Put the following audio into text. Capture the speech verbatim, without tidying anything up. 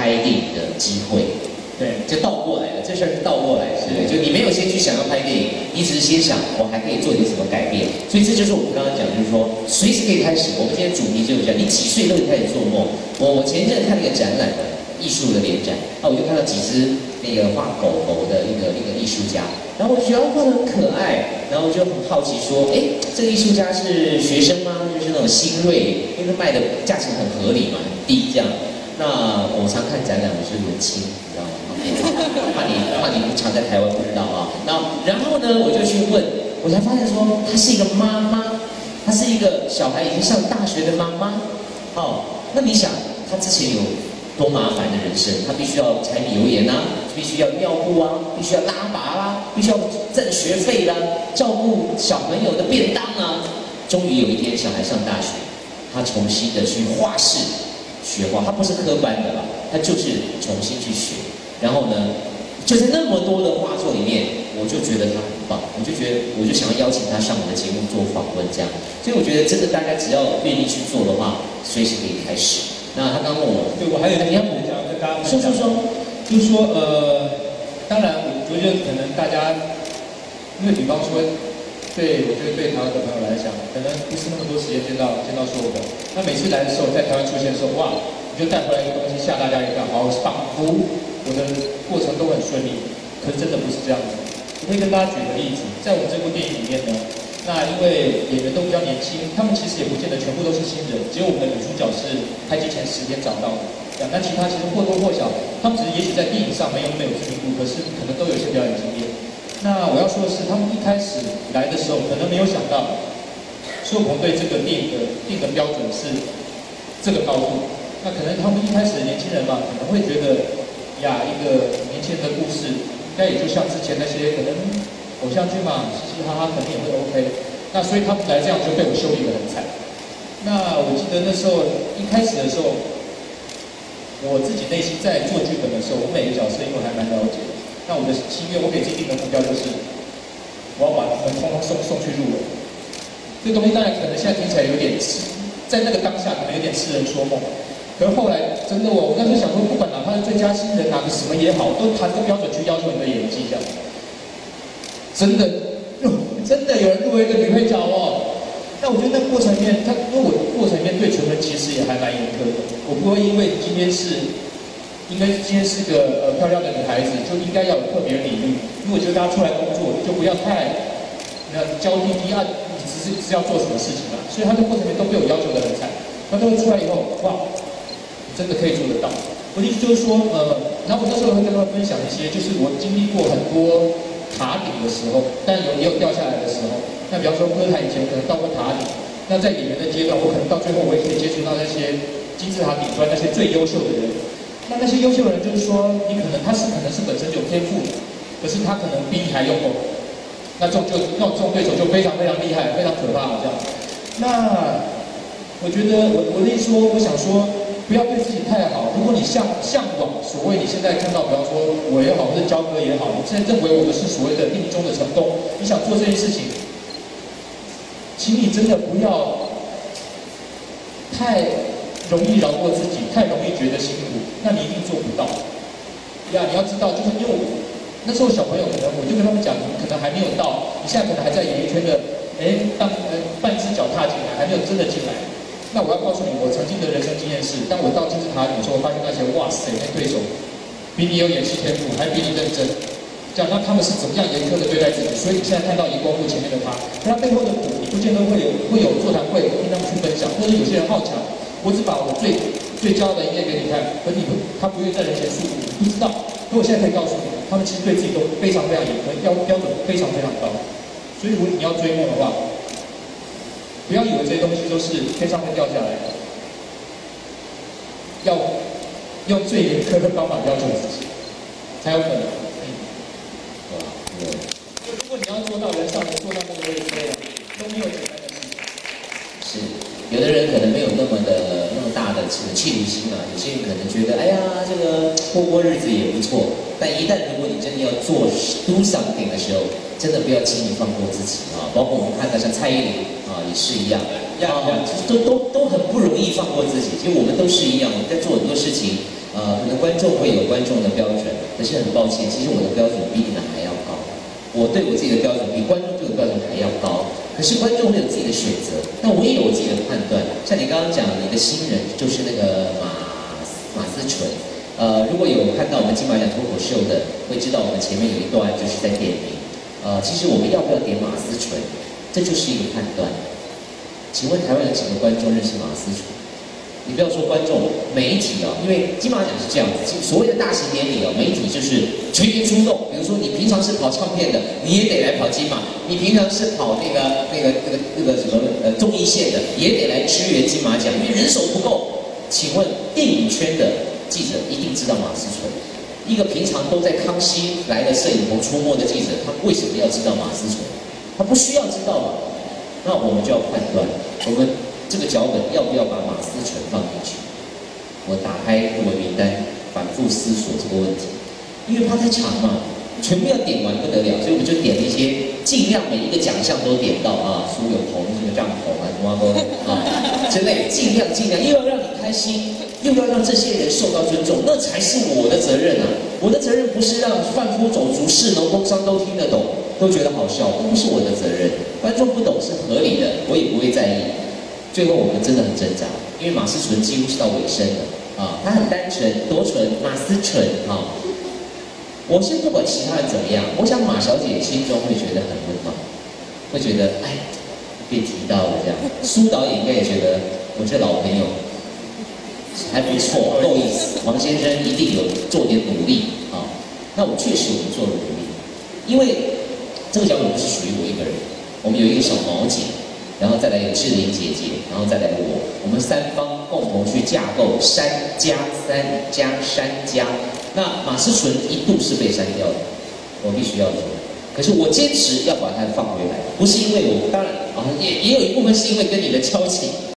拍电影的机会。 对， 就倒过来了，这事儿是倒过来的，对不对？就你没有先去想要拍电影，你只是先想我还可以做点什么改变，所以这就是我们刚刚讲，就是说随时可以开始。我们今天主题就是讲，你几岁都可以开始做梦。我我前一阵看那个展览的艺术的联展，啊，我就看到几只那个画狗狗的一个一个艺术家，然后我觉得画得很可爱，然后我就很好奇说，哎，这个艺术家是学生吗？就是那种新锐，因为卖的价钱很合理嘛，很低这样。那我常看展览，我是文青，你知道吗？怕你怕你不常在台湾不知道啊。那然后呢，我就去问，我才发现说，她是一个妈妈，她是一个小孩已经上大学的妈妈。哦，那你想，她之前有多麻烦的人生？她必须要柴米油盐啊，必须要尿布啊，必须要拉拔啦，必须要挣学费啦，照顾小朋友的便当啊。终于有一天，小孩上大学，她重新的去画室学画，她不是科班的啦，她就是重新去学。然后呢，就在那么多的画作里面，我就觉得他很棒，我就觉得我就想要邀请他上我的节目做访问这样。所以我觉得真的大家只要愿意去做的话，随时可以开始。那他刚问我， 对我还有一个你要分享，跟大家说说说， 就是说呃，当然我觉得可能大家，因为比方说，对我觉得对台湾的朋友来讲，可能不是那么多时间见到见到所有的，那每次来的时候，在台湾出现的时候，哇，你就带回来一个东西吓大家一跳，好，仿佛我的过程都很顺利，可是真的不是这样子。我可以跟大家举个例子，在我们这部电影里面呢，那因为演员都比较年轻，他们其实也不见得全部都是新人，只有我们的女主角是拍机前十天找到的。那其他其实或多或少，他们只是也许在电影上没有没有知名度，可是可能都有一些表演经验。那我要说的是，他们一开始来的时候，可能没有想到，苏有朋对这个电影的定的标准是这个高度。那可能他们一开始的年轻人嘛，可能会觉得呀，一个年轻人的故事，应该也就像之前那些可能偶像剧嘛，嘻嘻哈哈，肯定也会 OK。那所以他们来这样就被我修理得很惨。那我记得那时候一开始的时候，我自己内心在做剧本的时候，我每个角色因为我还蛮了解的。那我的心愿，我给自己定的目标就是，我要把他们通通送送去入围。这个东西当然可能现在听起来有点痴，在那个当下可能有点痴人说梦。可是后来真的我，我那时候想说，不管哪怕是最佳新人，拿个什么也好，都谈个标准去要求你的演技这样。真的，真的有人入围一个女配角哦。那我觉得那过程里面，他因为我过程里面对全文其实也还蛮严苛的，我不会因为今天是，应该今天是个呃漂亮的女孩子，就应该要有特别礼遇。因为我觉得大家出来工作就不要太，那娇滴滴啊，你只是是要做什么事情嘛。所以他的过程里面都被我要求的很惨。他都会出来以后，哇，真的可以做得到。我的意思就是说，呃，然后我那时候会跟他们分享一些，就是我经历过很多塔顶的时候，但有也有掉下来的时候。那比方说歌坛以前可能到过塔顶，那在演员的阶段，我可能到最后我也可以接触到那些金字塔顶端那些最优秀的人。那那些优秀的人就是说，你可能他是可能是本身有天赋，可是他可能比你还用功。那这种就那种这种对手就非常非常厉害，非常可怕这样。那我觉得我我的意思说，我想说，不要对自己太好。如果你向向往所谓你现在看到，比方说我也好，或者焦哥也好，你现在认为我们是所谓的命中的成功，你想做这件事情，请你真的不要太容易饶过自己，太容易觉得辛苦，那你一定做不到。呀，你要知道，就是因为我那时候小朋友可能我就跟他们讲，你可能还没有到，你现在可能还在演艺圈的，哎，当呃半只脚踏进来，还没有真的进来。那我要告诉你，我曾经的人生经验是，当我到金字塔顶的时候，我发现那些哇塞，那对手比你有演戏天赋，还比你认真。这样，那他们是怎么样严苛的对待自己？所以你现在看到荧光幕前面的他，可他背后的苦，你不见得会有会有座谈会听他们去分享，或者有些人好强，我只把我最最骄傲的一面给你看，可你不他不愿意在人前诉苦，你不知道。可我现在可以告诉你，他们其实对自己都非常非常严苛，标标准非常非常高。所以如果你要追梦的话，不要以为这些东西都是天上会掉下来的，要用最严苛的方法要求自己，才有可能。嗯，哇，对。就如果你要做到人上人，做到那个位置，都没有简单的事情。 是，有的人可能没有那么的那么大的这个企图心啊，有些人可能觉得，哎呀，这个过过日子也不错。但一旦如果你真的要做 do something 的时候，真的不要轻易放过自己啊！包括我们看到像蔡依林啊，也是一样的，啊，其实都都都很不容易放过自己。其实我们都是一样，我们在做很多事情， 呃，可能观众会有观众的标准，可是很抱歉，其实我的标准比你们还要高。我对我自己的标准比观众对我的标准还要高。可是观众会有自己的选择，但我也有我自己的判断。像你刚刚讲，你的新人就是那个马马思纯。呃，如果有看到我们金马奖脱口秀的，会知道我们前面有一段就是在点名。呃，其实我们要不要点马思纯，这就是一个判断。请问台湾有几个观众认识马思纯？你不要说观众，媒体啊，因为金马奖是这样子，所谓的大型典礼啊，媒体就是全员出动。比如说你平常是跑唱片的，你也得来跑金马；你平常是跑那个那个那个那个什么呃综艺线的，也得来支援金马奖，因为人手不够。请问电影圈的记者一定知道马思纯？一个平常都在康熙来的摄影棚出没的记者，他为什么要知道马思纯？他不需要知道嘛？那我们就要判断，我们这个脚本要不要把马思纯放进去？我打开入围名单，反复思索这个问题，因为怕太长嘛，全部要点完不得了，所以我们就点了一些，尽量每一个奖项都点到啊，苏有朋这个帐篷啊，什么都啊之类，尽量尽量，又要让你开心，又要让这些人受到尊重，那才是我的责任啊！我的责任不是让贩夫走卒、士农工商都听得懂，都觉得好笑，这不是我的责任。观众不懂是合理的，我也不会在意。最后我们真的很挣扎，因为马思纯几乎是到尾声了啊，他很单纯，多纯，马思纯啊。我先不管其他人怎么样，我想马小姐心中会觉得很温暖，会觉得哎，被提到了这样。苏导演应该也觉得我这老朋友还不错，够意思。王先生一定有做点努力啊。那我确实我们做了努力，因为这个脚本不是属于我一个人，我们有一个小毛姐。然后再来有志玲姐姐，然后再来我，我们三方共同去架构三加三加三加。那马思纯一度是被删掉的，我必须要说。可是我坚持要把它放回来，不是因为我，当然啊，也也有一部分是因为跟你的交情。